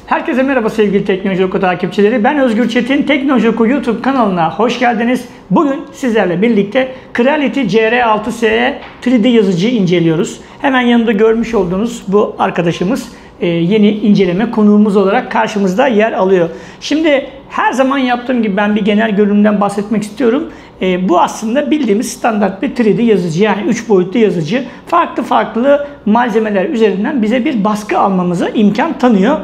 Herkese merhaba sevgili Teknoloji Oku takipçileri. Ben Özgür Çetin. Teknoloji Oku YouTube kanalına hoş geldiniz. Bugün sizlerle birlikte Creality CR6SE 3D yazıcıyı inceliyoruz. Hemen yanında görmüş olduğunuz bu arkadaşımız yeni inceleme konuğumuz olarak karşımızda yer alıyor. Şimdi her zaman yaptığım gibi ben bir genel görünümden bahsetmek istiyorum. Bu aslında bildiğimiz standart bir 3D yazıcı, yani 3 boyutlu yazıcı. Farklı malzemeler üzerinden bize bir baskı almamıza imkan tanıyor.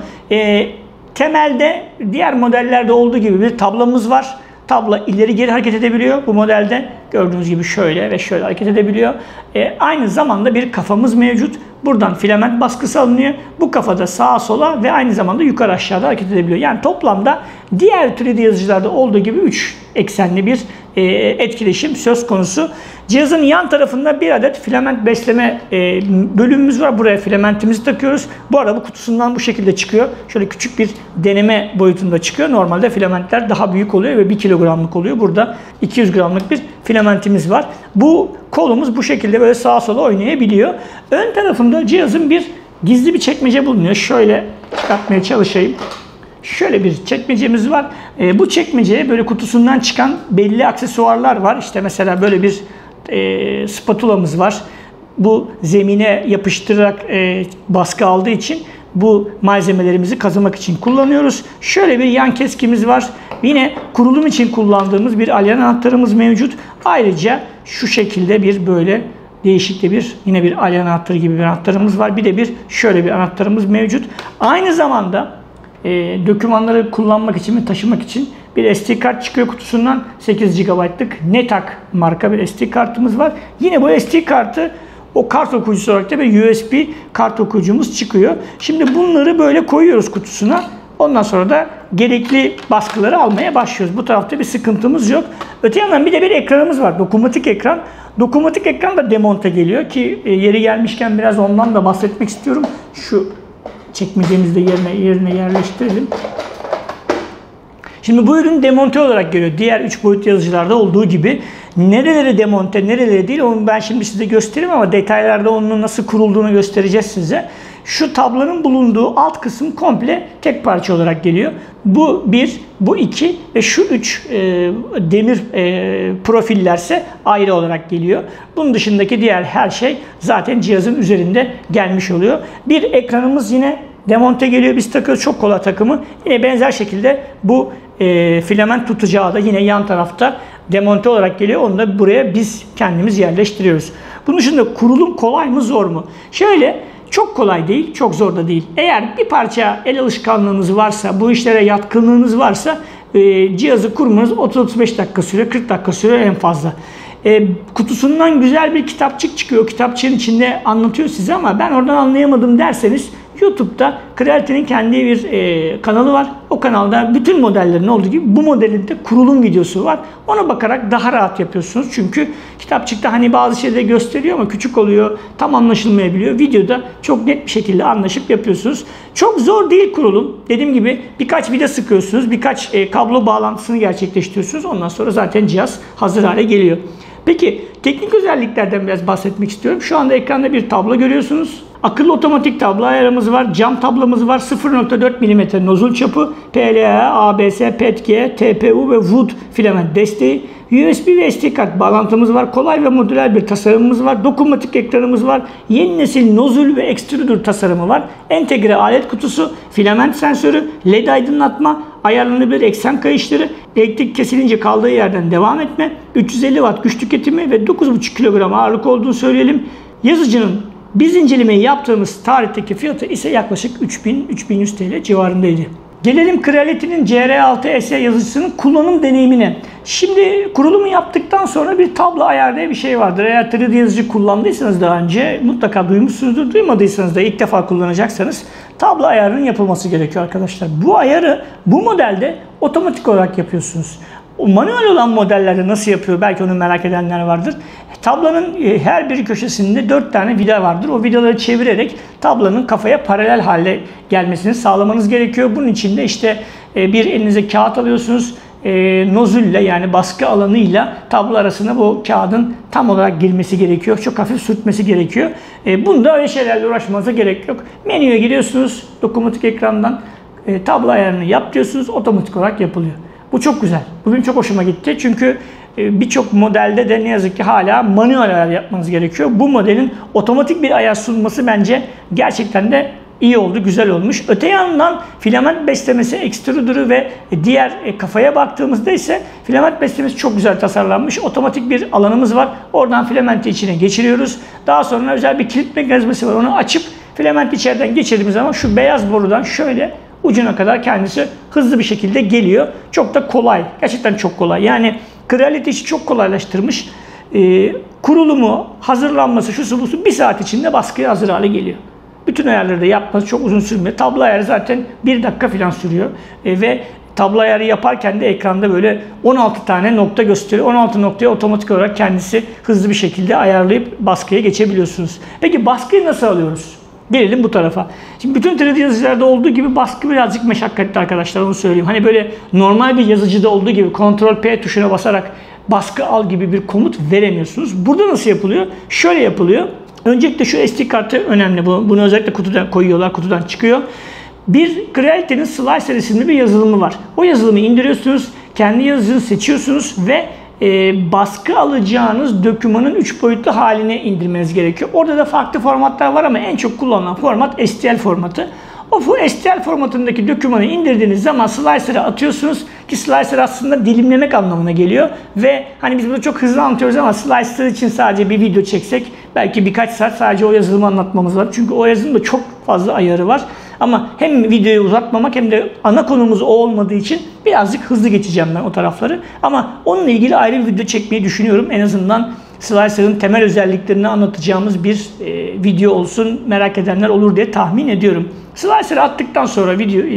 Temelde diğer modellerde olduğu gibi bir tablamız var. Tabla ileri geri hareket edebiliyor. Bu modelde gördüğünüz gibi şöyle ve şöyle hareket edebiliyor. Aynı zamanda bir kafamız mevcut. Buradan filament baskısı alınıyor. Bu kafada sağa sola ve aynı zamanda yukarı aşağıda hareket edebiliyor. Yani toplamda diğer 3D yazıcılarda olduğu gibi 3 eksenli bir etkileşim söz konusu. Cihazın yan tarafında bir adet filament besleme bölümümüz var. Buraya filamentimizi takıyoruz. Bu arada bu kutusundan bu şekilde çıkıyor. Şöyle küçük bir deneme boyutunda çıkıyor. Normalde filamentler daha büyük oluyor ve 1 kilogramlık oluyor. Burada 200 gramlık bir filamentimiz var. Bu kolumuz bu şekilde böyle sağa sola oynayabiliyor. Ön tarafında cihazın bir gizli bir çekmece bulunuyor. Şöyle çıkartmaya çalışayım. Şöyle bir çekmecemiz var. Bu çekmeceye böyle kutusundan çıkan belli aksesuarlar var. İşte mesela böyle bir spatulamız var. Bu zemine yapıştırarak baskı aldığı için bu malzemelerimizi kazımak için kullanıyoruz. Şöyle bir yan keskimiz var. Yine kurulum için kullandığımız bir alyan anahtarımız mevcut. Ayrıca şu şekilde bir böyle değişik de bir yine bir alyan anahtarı gibi bir anahtarımız var. Bir de bir şöyle bir anahtarımız mevcut. Aynı zamanda dokümanları kullanmak için ve taşımak için bir SD kart çıkıyor kutusundan. 8 GB'lık Netak marka bir SD kartımız var. Yine bu SD kartı o kart okuyucusu olarak da bir USB kart okuyucumuz çıkıyor. Şimdi bunları böyle koyuyoruz kutusuna. Ondan sonra da gerekli baskıları almaya başlıyoruz. Bu tarafta bir sıkıntımız yok. Öte yandan bir de bir ekranımız var. Dokunmatik ekran. Dokunmatik ekran da demonte geliyor ki yeri gelmişken biraz ondan da bahsetmek istiyorum. Şu çekmecemizi de yerine yerleştirelim. Şimdi bu ürün demonte olarak geliyor. Diğer 3 boyut yazıcılarda olduğu gibi. Nereleri demonte, nereleri değil onu ben şimdi size göstereyim ama detaylarda onun nasıl kurulduğunu göstereceğiz size. Şu tablanın bulunduğu alt kısım komple tek parça olarak geliyor. Bu 1, bu 2 ve şu 3 demir profillerse ayrı olarak geliyor. Bunun dışındaki diğer her şey zaten cihazın üzerinde gelmiş oluyor. Bir ekranımız yine demonte geliyor. Biz takıyoruz, çok kolay takımı. Yine benzer şekilde bu filament tutacağı da yine yan tarafta demonte olarak geliyor. Onu da buraya biz kendimiz yerleştiriyoruz. Bunun dışında kurulum kolay mı zor mu? Şöyle, çok kolay değil, çok zor da değil. Eğer bir parça el alışkanlığınız varsa, bu işlere yatkınlığınız varsa cihazı kurmanız 30-35 dakika sürüyor, 40 dakika sürüyor en fazla. Kutusundan güzel bir kitapçık çıkıyor. Kitapçığın içinde anlatıyor size ama ben oradan anlayamadım derseniz YouTube'da Creality'nin kendi bir kanalı var. O kanalda bütün modellerin olduğu gibi bu modelin de kurulum videosu var. Ona bakarak daha rahat yapıyorsunuz. Çünkü kitapçıkta hani bazı şeyleri gösteriyor ama küçük oluyor, tam anlaşılmayabiliyor. Videoda çok net bir şekilde anlaşıp yapıyorsunuz. Çok zor değil kurulum. Dediğim gibi birkaç vida sıkıyorsunuz, birkaç kablo bağlantısını gerçekleştiriyorsunuz. Ondan sonra zaten cihaz hazır hale geliyor. Peki teknik özelliklerden biraz bahsetmek istiyorum. Şu anda ekranda bir tablo görüyorsunuz. Akıllı otomatik tablo ayarımız var. Cam tablamız var. 0.4 mm nozul çapı. PLA, ABS, PETG, TPU ve Wood filament desteği. USB ve SD kart bağlantımız var. Kolay ve modüler bir tasarımımız var. Dokunmatik ekranımız var. Yeni nesil nozul ve extruder tasarımı var. Entegre alet kutusu, filament sensörü, LED aydınlatma, ayarlanabilir eksen kayışları, elektrik kesilince kaldığı yerden devam etme, 350 Watt güç tüketimi ve 9,5 kilogram ağırlık olduğunu söyleyelim. Yazıcının biz incelemeyi yaptığımız tarihteki fiyatı ise yaklaşık 3000-3100 TL civarındaydı. Gelelim Creality'nin CR6SE yazıcısının kullanım deneyimine. Şimdi kurulumu yaptıktan sonra bir tablo ayar diye bir şey vardır. Eğer 3D yazıcı kullandıysanız daha önce mutlaka duymuşsunuzdur. Duymadıysanız da ilk defa kullanacaksanız tablo ayarının yapılması gerekiyor arkadaşlar. Bu ayarı bu modelde otomatik olarak yapıyorsunuz. O manuel olan modellerde nasıl yapıyor? Belki onu merak edenler vardır. Tablanın her bir köşesinde 4 tane vida vardır. O vidaları çevirerek tablanın kafaya paralel hale gelmesini sağlamanız gerekiyor. Bunun için de işte bir elinize kağıt alıyorsunuz. Nozülle yani baskı alanıyla tablo arasında bu kağıdın tam olarak girmesi gerekiyor. Çok hafif sürtmesi gerekiyor. Bunda öyle şeylerle uğraşmanıza gerek yok. Menüye giriyorsunuz dokunmatik ekrandan. tablo ayarını yap diyorsunuz, otomatik olarak yapılıyor. Bu çok güzel. Bugün çok hoşuma gitti çünkü birçok modelde de ne yazık ki hala manuel ayar yapmanız gerekiyor. Bu modelin otomatik bir ayar sunması bence gerçekten de iyi oldu, güzel olmuş. Öte yandan filament beslemesi, extruder'ı ve diğer kafaya baktığımızda ise filament beslemesi çok güzel tasarlanmış. Otomatik bir alanımız var. Oradan filamenti içine geçiriyoruz. Daha sonra özel bir kilit mekanizması var. Onu açıp filamenti içeriden geçirdiğimiz zaman şu beyaz borudan şöyle ucuna kadar kendisi hızlı bir şekilde geliyor. Çok da kolay. Gerçekten çok kolay. Yani Creality işi çok kolaylaştırmış. Kurulumu, hazırlanması, şusu busu 1 saat içinde baskıya hazır hale geliyor. Bütün ayarları da yapması çok uzun sürmüyor. Tablo ayarı zaten 1 dakika falan sürüyor. Ve tablo ayarı yaparken de ekranda böyle 16 tane nokta gösteriyor. 16 noktaya otomatik olarak kendisi hızlı bir şekilde ayarlayıp baskıya geçebiliyorsunuz. Peki baskıyı nasıl alıyoruz? Gelelim bu tarafa. Şimdi bütün 3D yazıcılarda olduğu gibi baskı birazcık meşakkatli arkadaşlar, onu söyleyeyim. Hani böyle normal bir yazıcıda olduğu gibi Ctrl+P tuşuna basarak baskı al gibi bir komut veremiyorsunuz. Burada nasıl yapılıyor? Şöyle yapılıyor. Öncelikle şu SD kartı önemli. Bunu özellikle kutudan koyuyorlar, kutudan çıkıyor. Bir Creality'nin Slicer isimli bir yazılımı var. O yazılımı indiriyorsunuz, kendi yazıcınızı seçiyorsunuz ve baskı alacağınız dokümanın 3 boyutlu haline indirmeniz gerekiyor. Orada da farklı formatlar var ama en çok kullanılan format STL formatı. O STL formatındaki dokümanı indirdiğiniz zaman slicer'a atıyorsunuz ki slicer aslında dilimlemek anlamına geliyor ve hani biz bunu çok hızlı anlatıyoruz ama slicer için sadece bir video çeksek belki birkaç saat sadece o yazılımı anlatmamız var. Çünkü o yazılımda çok fazla ayarı var. Ama hem videoyu uzatmamak hem de ana konumuz o olmadığı için birazcık hızlı geçeceğim ben o tarafları. Ama onunla ilgili ayrı bir video çekmeyi düşünüyorum. En azından Slicer'ın temel özelliklerini anlatacağımız bir video olsun, merak edenler olur diye tahmin ediyorum. Slicer'ı attıktan sonra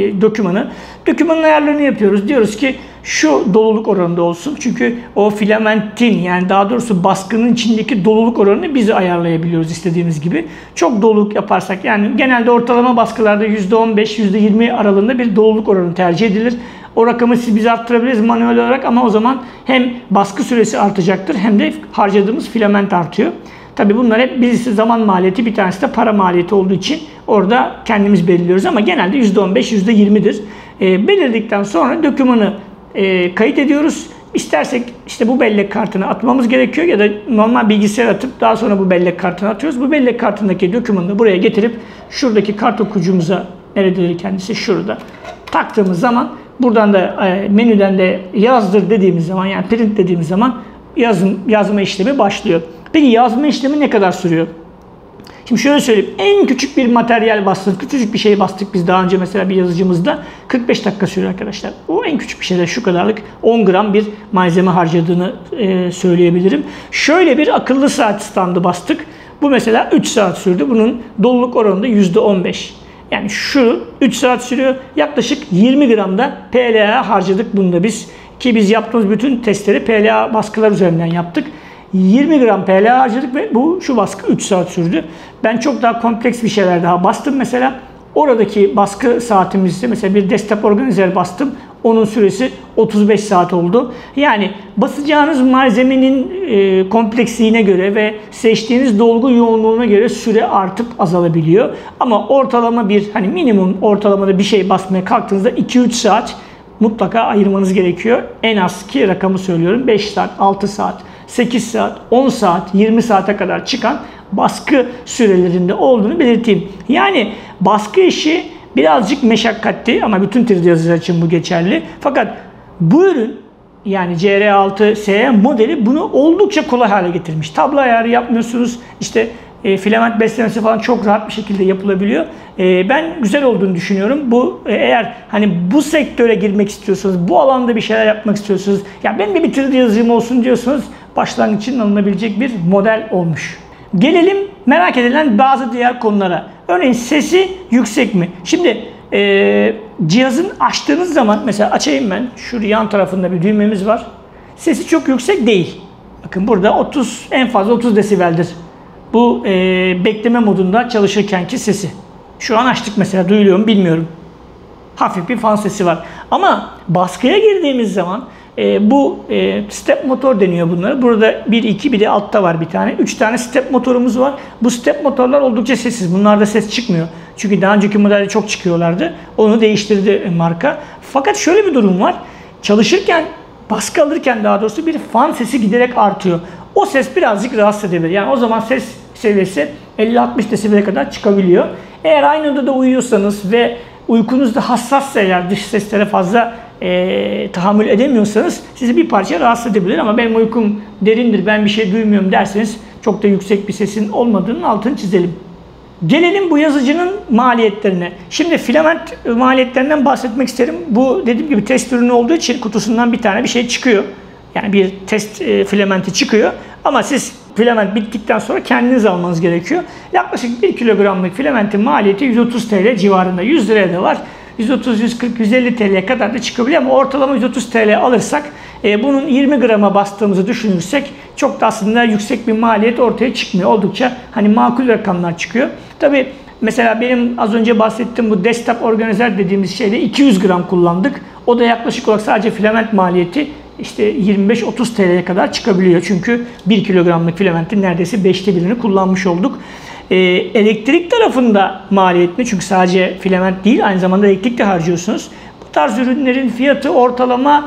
dokümanın ayarlarını yapıyoruz. Diyoruz ki şu doluluk oranında olsun. Çünkü o filamentin, yani daha doğrusu baskının içindeki doluluk oranını biz ayarlayabiliyoruz istediğimiz gibi. Çok doluluk yaparsak, yani genelde ortalama baskılarda %15-%20 aralığında bir doluluk oranı tercih edilir. O rakamı biz arttırabiliriz manuel olarak ama o zaman hem baskı süresi artacaktır hem de harcadığımız filament artıyor. Tabii bunlar hep birisi zaman maliyeti, bir tanesi de para maliyeti olduğu için orada kendimiz belirliyoruz ama genelde %15-%20'dir. Belirledikten sonra dokümanı kayıt ediyoruz. İstersek işte bu bellek kartını atmamız gerekiyor ya da normal bilgisayar atıp daha sonra bu bellek kartını atıyoruz. Bu bellek kartındaki dokümanı da buraya getirip şuradaki kart okuyucumuza, nerededir kendisi, şurada taktığımız zaman buradan da menüden de yazdır dediğimiz zaman, yani print dediğimiz zaman yazma işlemi başlıyor. Peki yazma işlemi ne kadar sürüyor? Şimdi şöyle söyleyeyim. En küçük bir materyal bastık, küçücük bir şey bastık biz daha önce mesela bir yazıcımızda 45 dakika sürüyor arkadaşlar. O en küçük bir şeyde şu kadarlık 10 gram bir malzeme harcadığını söyleyebilirim. Şöyle bir akıllı saat standı bastık. Bu mesela 3 saat sürdü. Bunun doluluk oranı da %15. Yani şu 3 saat sürüyor. Yaklaşık 20 gram da PLA harcadık bunda biz. Ki biz yaptığımız bütün testleri PLA baskılar üzerinden yaptık. 20 gram PLA harcadık ve şu baskı 3 saat sürdü. Ben çok daha kompleks bir şeyler daha bastım mesela. Oradaki baskı saatimizde mesela bir desktop organizer bastım. Onun süresi 35 saat oldu. Yani basacağınız malzemenin kompleksliğine göre ve seçtiğiniz dolgu yoğunluğuna göre süre artıp azalabiliyor. Ama ortalama hani minimum ortalamada bir şey basmaya kalktığınızda 2-3 saat mutlaka ayırmanız gerekiyor. En az ki rakamı söylüyorum. 5 saat, 6 saat, 8 saat, 10 saat, 20 saate kadar çıkan baskı sürelerinde olduğunu belirteyim. Yani baskı işi birazcık meşakkatli ama bütün 3D yazıcılar için bu geçerli. Fakat bu ürün, yani CR6SE modeli bunu oldukça kolay hale getirmiş. Tablo ayarı yapmıyorsunuz. İşte filament beslemesi falan çok rahat bir şekilde yapılabiliyor. Ben güzel olduğunu düşünüyorum. Bu eğer hani bu sektöre girmek istiyorsanız, bu alanda bir şeyler yapmak istiyorsanız, ya ben de bir 3D yazıcım olsun diyorsanız başlangıç için alınabilecek bir model olmuş. Gelelim merak edilen bazı diğer konulara. Örneğin sesi yüksek mi? Şimdi cihazın açtığınız zaman, mesela açayım ben. Şurada yan tarafında bir düğmemiz var. Sesi çok yüksek değil. Bakın burada en fazla 30 desibeldir. Bu bekleme modunda çalışırkenki sesi. Şu an açtık mesela, duyuluyor mu bilmiyorum. Hafif bir fan sesi var. Ama baskıya girdiğimiz zaman Bu step motor deniyor bunlara. Burada 1, 2 bir de altta var bir tane. 3 tane step motorumuz var. Bu step motorlar oldukça sessiz. Bunlarda ses çıkmıyor. Çünkü daha önceki modelde çok çıkıyorlardı. Onu değiştirdi marka. Fakat şöyle bir durum var. Çalışırken, baskı alırken daha doğrusu bir fan sesi giderek artıyor. O ses birazcık rahatsız edebilir. Yani o zaman ses seviyesi 50-60 desibele kadar çıkabiliyor. Eğer aynı odada uyuyorsanız ve uykunuzda hassassa, eğer dış seslere fazla tahammül edemiyorsanız sizi bir parça rahatsız edebilir, ama benim uykum derindir, ben bir şey duymuyorum derseniz çok da yüksek bir sesin olmadığının altını çizelim. Gelelim bu yazıcının maliyetlerine. Şimdi filament maliyetlerinden bahsetmek isterim. Bu dediğim gibi test ürünü olduğu için kutusundan bir tane bir şey çıkıyor. Yani bir test filamenti çıkıyor. Ama siz filament bittikten sonra kendiniz almanız gerekiyor. Yaklaşık 1 kilogramlık filamentin maliyeti 130 TL civarında. 100 liraya da var. 130, 140, 150 TL'ye kadar da çıkabiliyor, ama ortalama 130 TL alırsak bunun 20 grama bastığımızı düşünürsek çok da aslında yüksek bir maliyet ortaya çıkmıyor. Oldukça hani makul rakamlar çıkıyor. Tabi mesela benim az önce bahsettiğim bu desktop organizer dediğimiz şeyde 200 gram kullandık. O da yaklaşık olarak sadece filament maliyeti işte 25-30 TL'ye kadar çıkabiliyor. Çünkü 1 kilogramlık filamentin neredeyse 5'te birini kullanmış olduk. Elektrik tarafında maliyetli, çünkü sadece filament değil aynı zamanda elektrik de harcıyorsunuz. Bu tarz ürünlerin fiyatı ortalama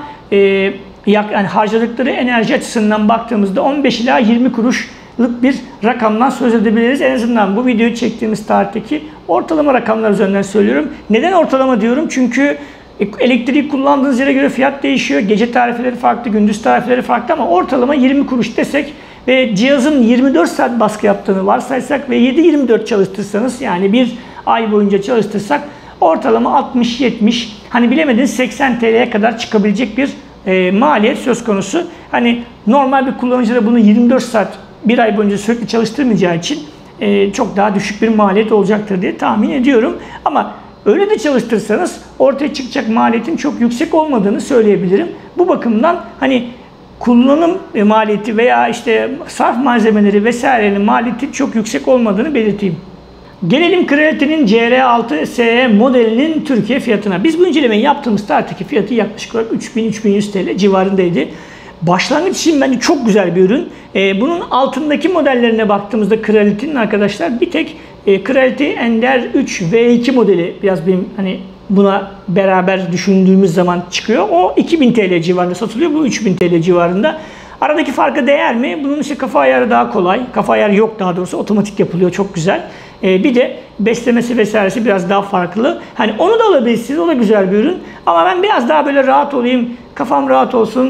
yani harcadıkları enerji açısından baktığımızda 15 ila 20 kuruşluk bir rakamdan söz edebiliriz. En azından bu videoyu çektiğimiz tarihteki ortalama rakamlar üzerinden söylüyorum. Neden ortalama diyorum? Çünkü elektriği kullandığınız yere göre fiyat değişiyor. Gece tarifeleri farklı, gündüz tarifeleri farklı, ama ortalama 20 kuruş desek ve cihazın 24 saat baskı yaptığını varsaysak ve 7/24 çalıştırsanız, yani bir ay boyunca çalıştırsak ortalama 60-70, hani bilemediniz 80 TL'ye kadar çıkabilecek bir maliyet söz konusu. Hani normal bir kullanıcı da bunu 24 saat bir ay boyunca sürekli çalıştırmayacağı için çok daha düşük bir maliyet olacaktır diye tahmin ediyorum. Ama öyle de çalıştırsanız ortaya çıkacak maliyetin çok yüksek olmadığını söyleyebilirim. Bu bakımdan hani kullanım maliyeti veya işte sarf malzemeleri vesairenin maliyeti çok yüksek olmadığını belirteyim. Gelelim Creality'nin CR6SE modelinin Türkiye fiyatına. Biz bu incelemeyi yaptığımız tarihteki fiyatı yaklaşık olarak 3000-3100 TL civarındaydı. Başlangıç için bence çok güzel bir ürün. Bunun altındaki modellerine baktığımızda Creality'nin arkadaşlar bir tek Creality Ender 3 V2 modeli biraz benim hani buna beraber düşündüğümüz zaman çıkıyor. O 2000 TL civarında satılıyor. Bu 3000 TL civarında. Aradaki farka değer mi? Bunun işte kafa ayarı daha kolay. Kafa ayarı yok daha doğrusu. Otomatik yapılıyor. Çok güzel. Bir de beslemesi vesairesi biraz daha farklı. Hani onu da alabilirsiniz. O da güzel bir ürün. Ama ben biraz daha böyle rahat olayım. Kafam rahat olsun.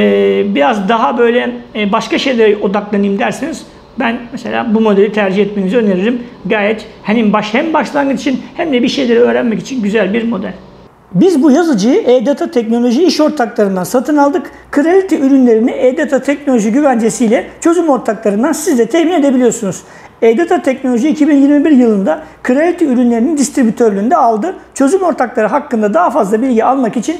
Biraz daha böyle başka şeylere odaklanayım derseniz ben mesela bu modeli tercih etmenizi öneririm. Gayet hem başlangıç için hem de bir şeyleri öğrenmek için güzel bir model. Biz bu yazıcıyı eData Teknoloji iş ortaklarından satın aldık. Creality ürünlerini eData Teknoloji güvencesiyle çözüm ortaklarından siz de temin edebiliyorsunuz. eData Teknoloji 2021 yılında Creality ürünlerinin distribütörlüğünde aldı. Çözüm ortakları hakkında daha fazla bilgi almak için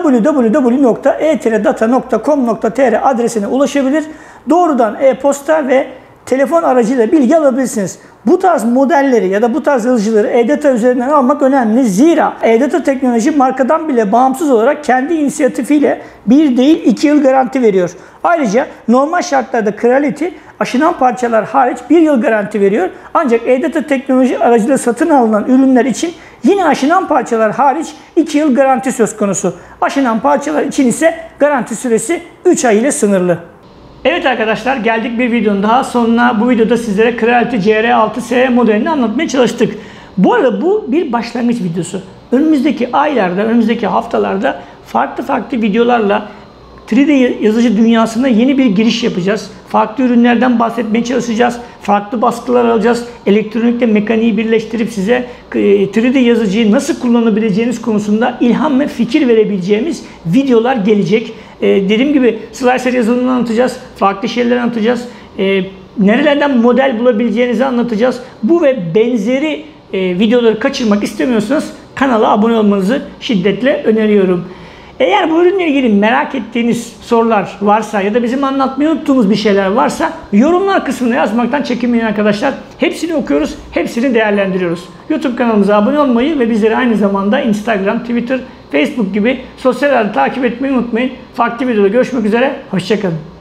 www.e-data.com.tr adresine ulaşabilir. Doğrudan e-posta ve telefon aracıyla bilgi alabilirsiniz. Bu tarz modelleri ya da bu tarz yazıcıları eData üzerinden almak önemli. Zira eData Teknoloji markadan bile bağımsız olarak kendi inisiyatifiyle 1 değil 2 yıl garanti veriyor. Ayrıca normal şartlarda Creality aşınan parçalar hariç 1 yıl garanti veriyor. Ancak eData Teknoloji aracıyla satın alınan ürünler için yine aşınan parçalar hariç 2 yıl garanti söz konusu. Aşınan parçalar için ise garanti süresi 3 ay ile sınırlı. Evet arkadaşlar, geldik bir videonun daha sonuna. Bu videoda sizlere Creality CR6SE modelini anlatmaya çalıştık. Bu arada bu bir başlangıç videosu. Önümüzdeki aylarda, önümüzdeki haftalarda farklı videolarla 3D yazıcı dünyasına yeni bir giriş yapacağız. Farklı ürünlerden bahsetmeye çalışacağız. Farklı baskılar alacağız. Elektronikle mekaniği birleştirip size 3D yazıcıyı nasıl kullanabileceğiniz konusunda ilham ve fikir verebileceğimiz videolar gelecek. Dediğim gibi slicer yazılımını anlatacağız. Farklı şeyler anlatacağız. Nerelerden model bulabileceğinizi anlatacağız. Bu ve benzeri videoları kaçırmak istemiyorsanız kanala abone olmanızı şiddetle öneriyorum. Eğer bu ürünle ilgili merak ettiğiniz sorular varsa ya da bizim anlatmayı unuttuğumuz bir şeyler varsa yorumlar kısmına yazmaktan çekinmeyin arkadaşlar. Hepsini okuyoruz, hepsini değerlendiriyoruz. YouTube kanalımıza abone olmayı ve bizleri aynı zamanda Instagram, Twitter, Facebook gibi sosyal ağları takip etmeyi unutmayın. Farklı videoda görüşmek üzere. Hoşçakalın.